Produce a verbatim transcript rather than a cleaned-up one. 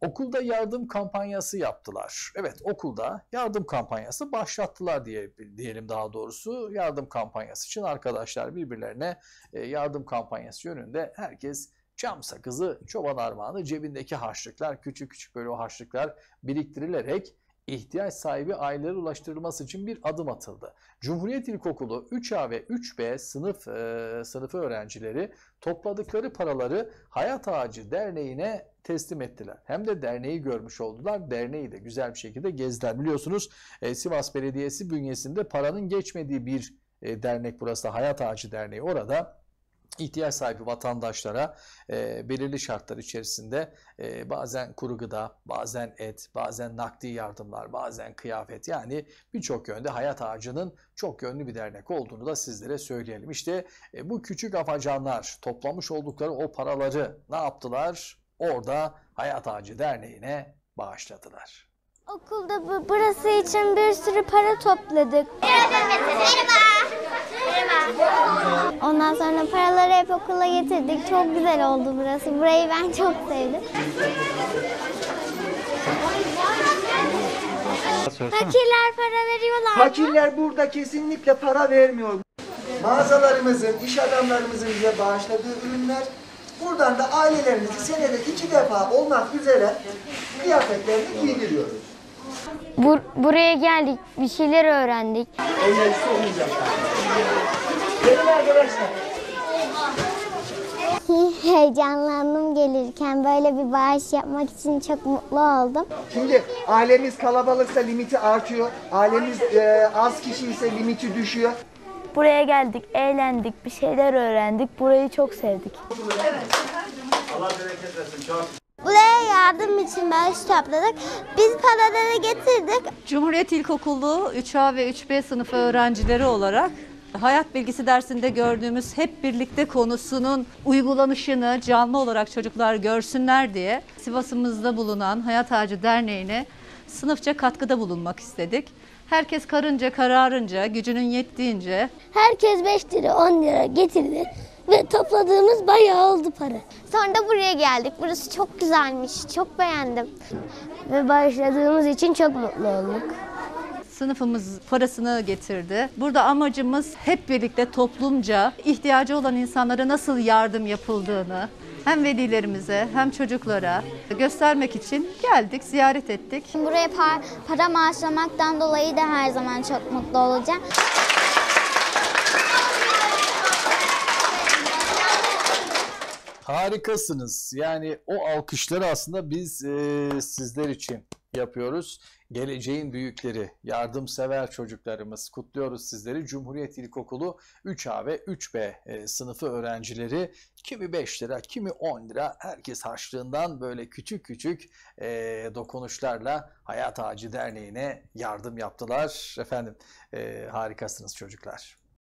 Okulda yardım kampanyası yaptılar. Evet, okulda yardım kampanyası başlattılar diye diyelim daha doğrusu. Yardım kampanyası için arkadaşlar birbirlerine yardım kampanyası yönünde herkes cam sakızı, çoban armağanı, cebindeki harçlıklar, küçük küçük böyle o harçlıklar biriktirilerek ihtiyaç sahibi ailelere ulaştırılması için bir adım atıldı. Cumhuriyet İlkokulu üç A ve üç B sınıf e, sınıfı öğrencileri topladıkları paraları Hayat Ağacı Derneği'ne teslim ettiler. Hem de derneği görmüş oldular. Derneği de güzel bir şekilde gezdiler. Biliyorsunuz e, Sivas Belediyesi bünyesinde paranın geçmediği bir e, dernek burası da Hayat Ağacı Derneği. Orada ihtiyaç sahibi vatandaşlara e, belirli şartlar içerisinde e, bazen kuru gıda, bazen et, bazen nakdi yardımlar, bazen kıyafet, yani birçok yönde Hayat Ağacı'nın çok yönlü bir dernek olduğunu da sizlere söyleyelim. İşte e, bu küçük afacanlar toplamış oldukları o paraları ne yaptılar? Orada Hayat Ağacı Derneği'ne bağışladılar. Okulda bu, burası için bir sürü para topladık. Merhaba. Merhaba. Ondan sonra paraları hep okula getirdik. Çok güzel oldu burası. Burayı ben çok sevdim. Fakirler para veriyorlar. Fakirler burada kesinlikle para vermiyor. Mağazalarımızın, iş adamlarımızın bize bağışladığı ürünler, buradan da ailelerimizi senede iki defa olmak üzere kıyafetlerini giydiriyoruz. Bur buraya geldik, bir şeyler öğrendik. Eğlencesi olmayacaklar. Gelin arkadaşlar. Heyecanlandım gelirken, böyle bir bağış yapmak için çok mutlu oldum. Şimdi ailemiz kalabalıksa limiti artıyor, ailemiz e, az kişi ise limiti düşüyor. Buraya geldik, eğlendik, bir şeyler öğrendik. Burayı çok sevdik. Evet. Allah bereket versin. Çok. Buraya yardım için bağış topladık. Biz paraları getirdik. Cumhuriyet İlkokulu üç A ve üç B sınıfı öğrencileri olarak hayat bilgisi dersinde gördüğümüz hep birlikte konusunun uygulanışını canlı olarak çocuklar görsünler diye Sivas'ımızda bulunan Hayat Ağacı Derneği'ne sınıfça katkıda bulunmak istedik. Herkes karınca kararınca, gücünün yettiğince. Herkes beş lira, on lira getirdi ve topladığımız bayağı oldu para. Sonra da buraya geldik. Burası çok güzelmiş, çok beğendim. Ve bağışladığımız için çok mutlu olduk. Sınıfımız parasını getirdi. Burada amacımız hep birlikte toplumca ihtiyacı olan insanlara nasıl yardım yapıldığını hem velilerimize hem çocuklara göstermek için geldik, ziyaret ettik. Buraya par para bağışlamaktan dolayı da her zaman çok mutlu olacağım. Harikasınız. Yani o alkışları aslında biz e, sizler için yapıyoruz. Geleceğin büyükleri, yardımsever çocuklarımız, kutluyoruz sizleri. Cumhuriyet İlkokulu üç A ve üç B e, sınıfı öğrencileri kimi beş lira, kimi on lira, herkes harçlığından böyle küçük küçük e, dokunuşlarla Hayat Ağacı Derneği'ne yardım yaptılar. Efendim e, harikasınız çocuklar.